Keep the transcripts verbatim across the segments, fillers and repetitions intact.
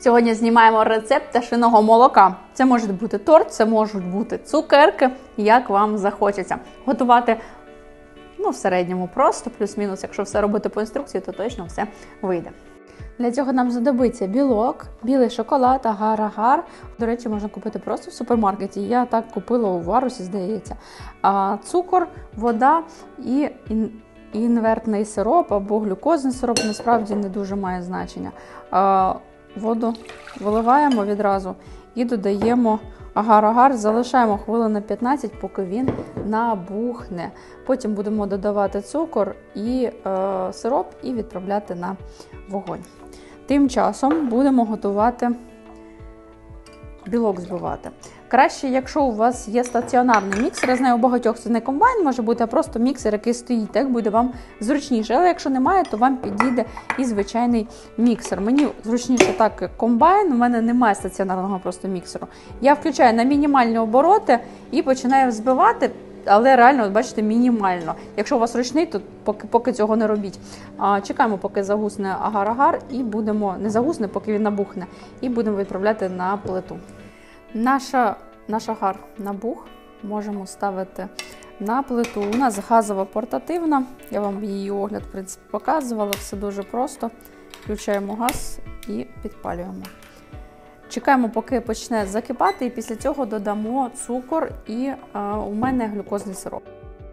Сьогодні знімаємо рецепт пташиного молока. Це може бути торт, це можуть бути цукерки, як вам захочеться. Готувати ну, в середньому просто, плюс-мінус, якщо все робити по інструкції, то точно все вийде. Для цього нам знадобиться білок, білий шоколад, агар-агар. До речі, можна купити просто в супермаркеті. Я так купила у Варусі, здається. А, цукор, вода і інвертний сироп або глюкозний сироп, насправді не дуже має значення. А, воду виливаємо відразу і додаємо агар-агар, залишаємо хвилин на п'ятнадцять, поки він набухне. Потім будемо додавати цукор і е, сироп і відправляти на вогонь. Тим часом будемо готувати білок збивати. Краще, якщо у вас є стаціонарний міксер, я знаю, у багатьох це не комбайн може бути, а просто міксер, який стоїть, так буде вам зручніше. Але якщо немає, то вам підійде і звичайний міксер. Мені зручніше так, як комбайн, у мене немає стаціонарного просто міксеру. Я включаю на мінімальні обороти і починаю взбивати, але реально, от бачите, мінімально. Якщо у вас ручний, то поки, поки цього не робіть. А, чекаємо, поки загусне агар-агар, і будемо, не загусне, поки він набухне, і будемо відправляти на плиту. Наша, наш агар набух, можемо ставити на плиту. У нас газова портативна, я вам її огляд, в принципі, показувала, все дуже просто. Включаємо газ і підпалюємо. Чекаємо, поки почне закипати, і після цього додамо цукор і а, у мене глюкозний сироп.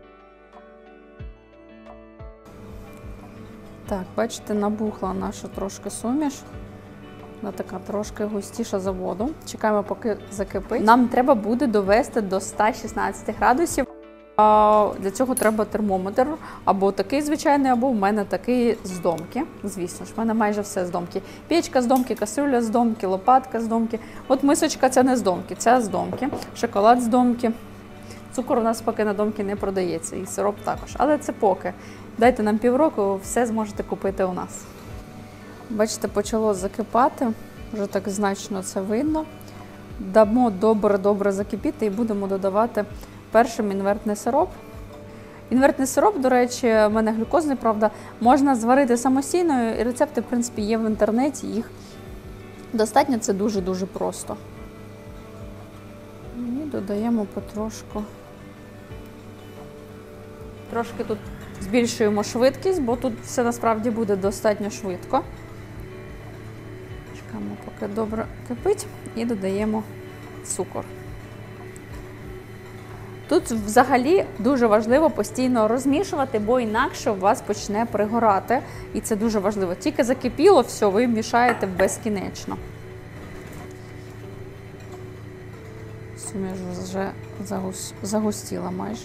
Так, бачите, набухла наша трошки суміш. Вона така трошки густіша за воду. Чекаємо, поки закипить. Нам треба буде довести до ста шістнадцяти градусів. Для цього треба термометр, або такий звичайний, або в мене такий з домки. Звісно ж, в мене майже все з домки. Печка з домки, кастрюля з домки, лопатка з домки. От мисочка ця не з домки, ця з домки. Шоколад з домки. Цукор у нас поки на домки не продається, і сироп також. Але це поки. Дайте нам півроку, все зможете купити у нас. Бачите, почало закипати, вже так значно це видно. Дамо добре-добре закипіти і будемо додавати першим інвертний сироп. Інвертний сироп, до речі, в мене глюкозний, правда, можна зварити самостійно, і рецепти, в принципі, є в інтернеті, їх достатньо, це дуже-дуже просто. І додаємо потрошку. Трошки тут збільшуємо швидкість, бо тут все насправді буде достатньо швидко. Чекаємо, поки добре кипить, і додаємо цукор. Тут взагалі дуже важливо постійно розмішувати, бо інакше у вас почне пригорати. І це дуже важливо. Тільки закипіло, все, ви мішаєте безкінечно. Суміш вже загустіла майже.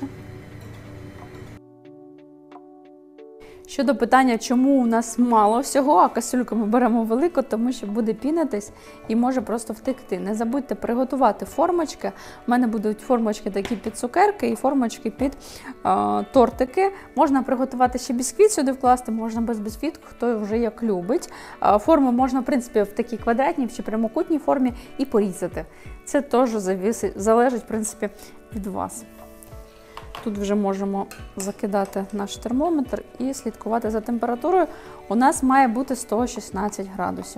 Щодо питання, чому у нас мало всього, а кастрюльку ми беремо велику, тому що буде пінитись і може просто втекти. Не забудьте приготувати формочки. У мене будуть формочки такі під цукерки і формочки під е, тортики. Можна приготувати ще бісквіт сюди вкласти, можна без бісквіту, хто вже як любить. Е, форму можна, в принципі, в такій квадратній чи прямокутній формі і порізати. Це теж залежить, в принципі, від вас. Тут вже можемо закидати наш термометр і слідкувати за температурою. У нас має бути сто шістнадцять градусів.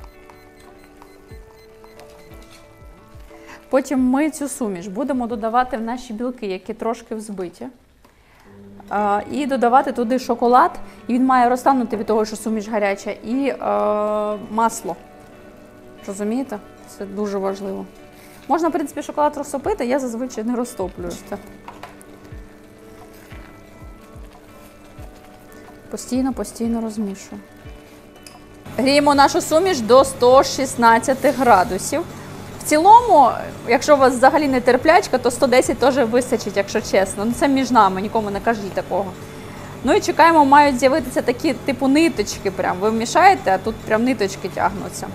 Потім ми цю суміш будемо додавати в наші білки, які трошки взбиті. І додавати туди шоколад, і він має розтанути від того, що суміш гаряча, і е, масло. Розумієте? Це дуже важливо. Можна, в принципі, шоколад розтопити, я зазвичай не розтоплюю. Постійно-постійно розмішую. Гріємо нашу суміш до ста шістнадцяти градусів. В цілому, якщо у вас взагалі не терплячка, то сто десять теж вистачить, якщо чесно. Ну, це між нами, нікому не кажіть такого. Ну і чекаємо, мають з'явитися такі типу ниточки. Прям. Ви вмішаєте, а тут прям ниточки тягнуться.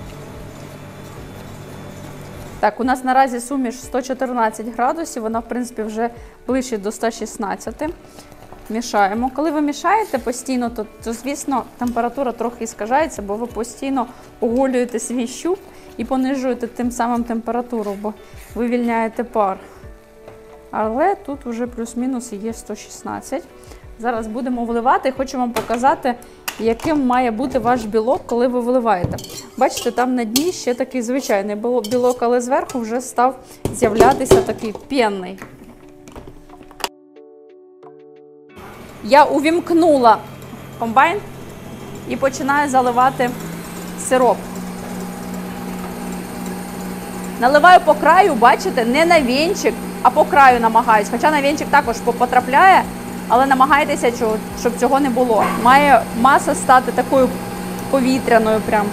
Так, у нас наразі суміш сто чотирнадцять градусів, вона, в принципі, вже ближче до ста шістнадцяти. Мішаємо. Коли ви мішаєте постійно, то, то, звісно, температура трохи скажається, бо ви постійно оголюєте свій щуп і понижуєте тим самим температуру, бо вивільняєте пар. Але тут вже плюс-мінус є сто шістнадцять. Зараз будемо вливати. Хочу вам показати, яким має бути ваш білок, коли ви виливаєте. Бачите, там на дні ще такий звичайний білок, але зверху вже став з'являтися такий пінний. Я увімкнула комбайн і починаю заливати сироп. Наливаю по краю, бачите, не на вінчик, а по краю намагаюсь. Хоча на вінчик також потрапляє, але намагайтеся, щоб цього не було. Має маса стати такою повітряною прям.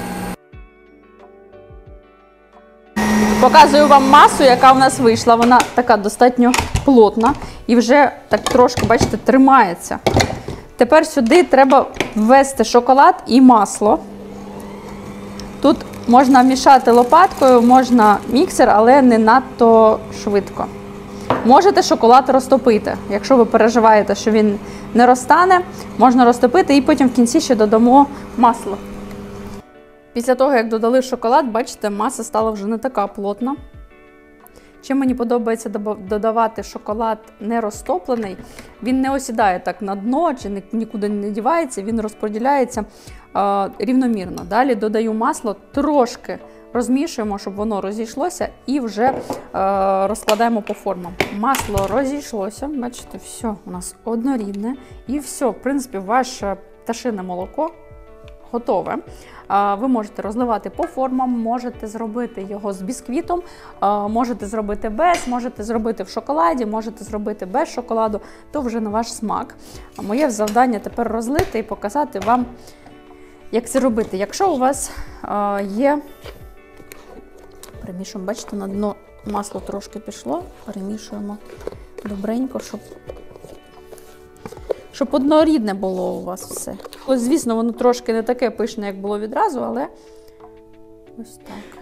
Показую вам масу, яка в нас вийшла. Вона така достатньо плотна і вже так трошки, бачите, тримається. Тепер сюди треба ввести шоколад і масло. Тут можна мішати лопаткою, можна міксер, але не надто швидко. Можете шоколад розтопити. Якщо ви переживаєте, що він не розтане, можна розтопити і потім в кінці ще додамо масло. Після того, як додали шоколад, бачите, маса стала вже не така плотна. Чим мені подобається додавати шоколад не розтоплений, він не осідає так на дно, чи нікуди не дівається, він розподіляється е, рівномірно. Далі додаю масло, трошки розмішуємо, щоб воно розійшлося, і вже е, розкладаємо по формам. Масло розійшлося, бачите, все у нас однорідне. І все, в принципі, ваше пташине молоко готове. Ви можете розливати по формам, можете зробити його з бісквітом, можете зробити без, можете зробити в шоколаді, можете зробити без шоколаду, то вже на ваш смак. Моє завдання тепер розлити і показати вам, як це робити. Якщо у вас є, перемішуємо, бачите, на дно масло трошки пішло, перемішуємо добренько, щоб Щоб однорідне було у вас все. Ось, звісно, воно трошки не таке пишне, як було відразу, але ось так.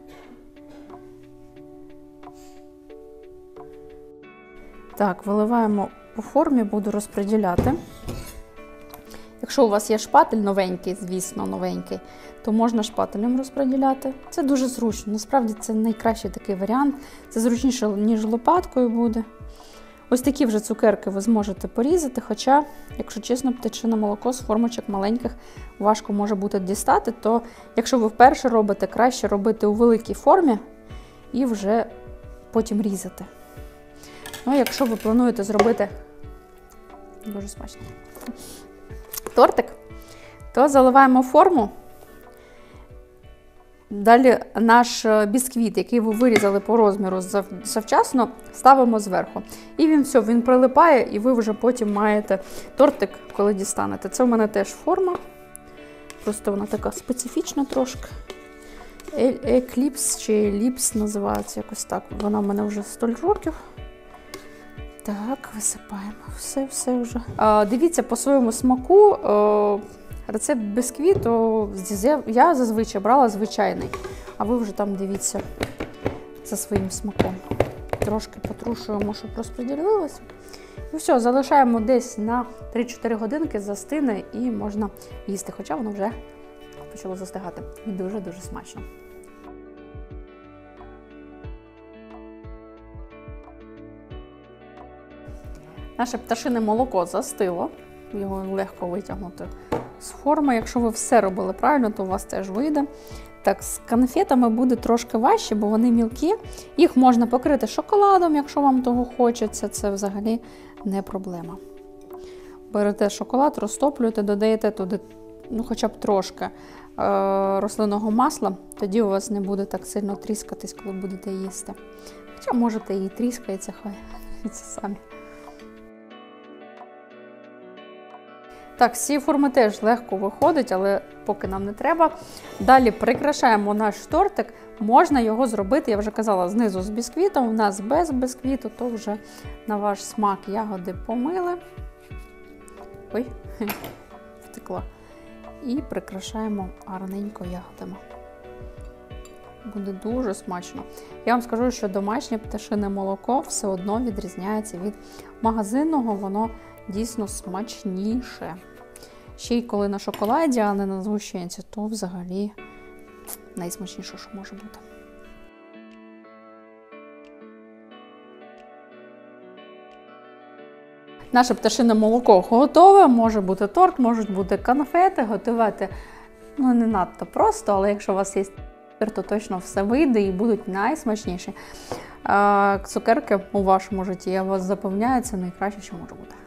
Так, виливаємо по формі, буду розподіляти. Якщо у вас є шпатель новенький, звісно, новенький, то можна шпателем розподіляти. Це дуже зручно. Насправді це найкращий такий варіант. Це зручніше, ніж лопаткою буде. Ось такі вже цукерки ви зможете порізати, хоча, якщо чесно, птичине молоко з формочок маленьких важко може бути дістати, то якщо ви вперше робите, краще робити у великій формі і вже потім різати. Ну, а якщо ви плануєте зробити дуже смачно тортик, то заливаємо форму. Далі наш бісквіт, який ви вирізали по розміру завчасно, ставимо зверху. І він все, він прилипає, і ви вже потім маєте тортик, коли дістанете. Це в мене теж форма, просто вона така специфічна трошки. Екліпс чи еліпс називається якось так. Вона в мене вже сто років. Так, висипаємо все, все вже. А, дивіться по своєму смаку. А, рецепт бісквіту я зазвичай брала звичайний, а ви вже там дивіться за своїм смаком. Трошки потрушуємо, щоб розподілилося. І все, залишаємо десь на три-чотири годинки, застине і можна їсти, хоча воно вже почало застигати. І дуже-дуже смачно. Наше пташине молоко застило, його легко витягнути з форми. Якщо ви все робили правильно, то у вас теж вийде. Так, з конфетами буде трошки важче, бо вони мілкі. Їх можна покрити шоколадом, якщо вам того хочеться, це взагалі не проблема. Берете шоколад, розтоплюєте, додаєте туди ну, хоча б трошки е рослинного масла, тоді у вас не буде так сильно тріскатись, коли будете їсти. Хоча можете і тріскається, хай це самі. Так, з цієї форми теж легко виходить, але поки нам не треба. Далі прикрашаємо наш тортик. Можна його зробити, я вже казала, знизу з бісквітом. У нас без бісквіту, то вже на ваш смак ягоди помили. Ой, втекла. І прикрашаємо гарненько ягодами. Буде дуже смачно. Я вам скажу, що домашнє пташине молоко все одно відрізняється від магазинного, воно дійсно смачніше. Ще й коли на шоколаді, а не на згущенці, то взагалі найсмачніше, що може бути. Наше пташине молоко готове, може бути торт, можуть бути конфети, готувати ну, не надто просто, але якщо у вас є то точно все вийде і будуть найсмачніші. Цукерки у вашому житті, я вас запевняю, це найкраще, що може бути.